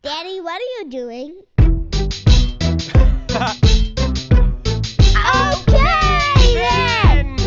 Daddy, what are you doing? Okay then!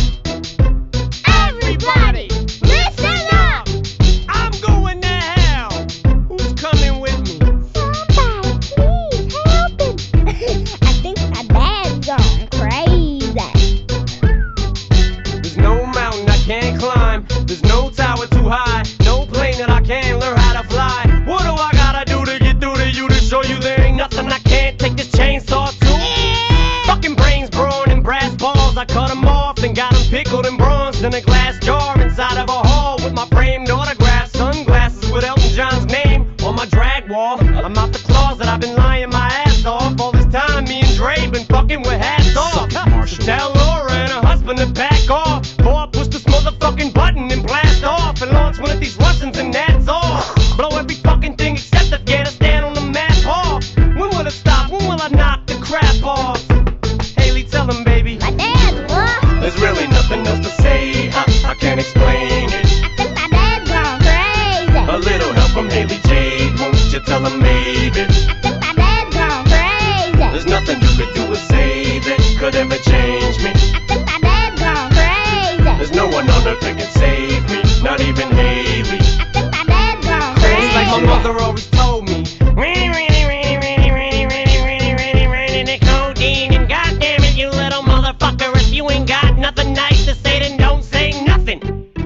Everybody, listen up! I'm going to hell! Who's coming with me? Somebody, please help him! I think my dad's gone crazy. There's no mountain I can't climb. There's no tower too high. No plane that I can't learn how to fly. What do I gotta do to get through to you to show you there ain't nothing I can't take this chainsaw to? Fucking brains, brawn, and brass balls. I cut them off and got them pickled and bronzed in a glass jar inside of a hall with my framed autograph. Sunglasses with Elton John's name on my drag wall. I'm out the closet, I've been lying my ass off. All this time, me and Dre been fucking with hats off. So tell Laura and her husband to back off. Before I push this motherfucking button and blast off and launch one of these Russians and that's all. Blow every fucking thing except Afghanistan on the map off. When will it stop? When will I knock the crap off? Haley, tell him, baby. My dad's what? There's really nothing else to say. I can't explain it. I think my dad's gone crazy. A little help from Haley Jade, won't you tell him maybe? I think my dad's gone crazy. There's nothing you could do or say that could ever change me. I think my dad's gone crazy. There's no one on earth that can save me, not even Haley. I think my dad's gone crazy. It's like my mother always told me. The codeine, and goddamn it, you little motherfucker, if you ain't got nothing nice to say, then don't say nothing.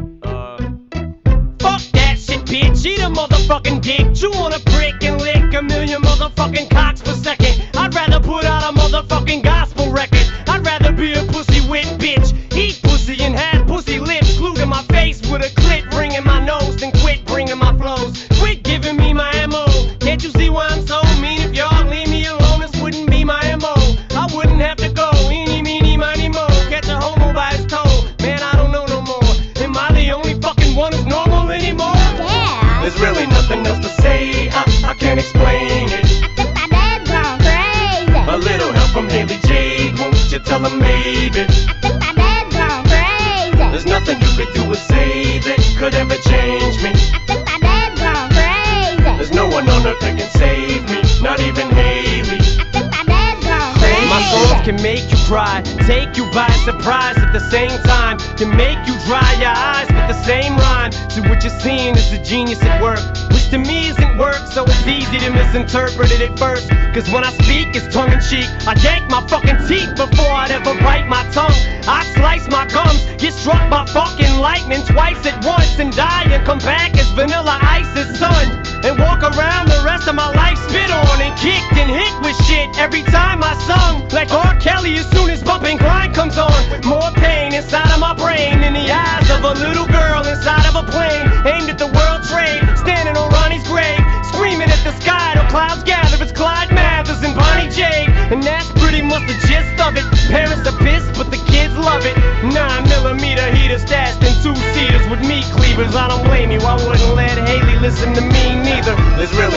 Fuck that shit, bitch. Eat a motherfucking dick. Chew on a brick and lick a million motherfucking cocks per second. I'd rather put out a motherfucking gospel record. I'd rather be a pussy wit bitch. Eat pussy and have pussy lips glued to my face with a clit ring in my nose, then quit bringing my flows. Quit giving me my ammo. Can't you see why I'm so mean? If y'all leave me alone, this wouldn't be my MO. I wouldn't have to go. Eeny, meeny, miny, mo. Catch a homo by his toe. Man, I don't know no more. Am I the only fucking one who's normal anymore? Yeah. There's really nothing else to say. I can't explain it. I think my dad's gone crazy. A little help from Haley Jade, won't you tell him maybe? I think my dad's gone crazy. There's nothing you could do or say that could ever change me. I think my dad's gone crazy. There's no one on earth that can save me, not even Haley. I think my dad's gone crazy. My songs can make you cry, take you by surprise at the same time, can make you dry your eyes with the same rhyme. So what you're seeing is the genius at work, which to me isn't work, so it's easy to misinterpret it at first. Cause when I speak, it's tongue in cheek. I yank my fucking teeth before I'd ever bite my tongue. I slice my gums, get struck by fucking lightning twice at once, and die and come back as Vanilla Ice's son. And walk around the rest of my life spit on and kicked and hit with shit every time I sung. Like R. Kelly as soon as Bump and Grind comes on. More pain inside of my brain in the eyes of a little girl inside of a plane aimed at the World Trade, standing on Ronnie's grave, screaming at the sky till clouds gather. It's Clyde Mathers and Bonnie Jade, and that's pretty much the gist of it. Parents are pissed, but the kids love it. 9mm heater stashed in 2-seaters with meat cleavers. I don't blame you, I wouldn't let Haley listen to me neither. There's really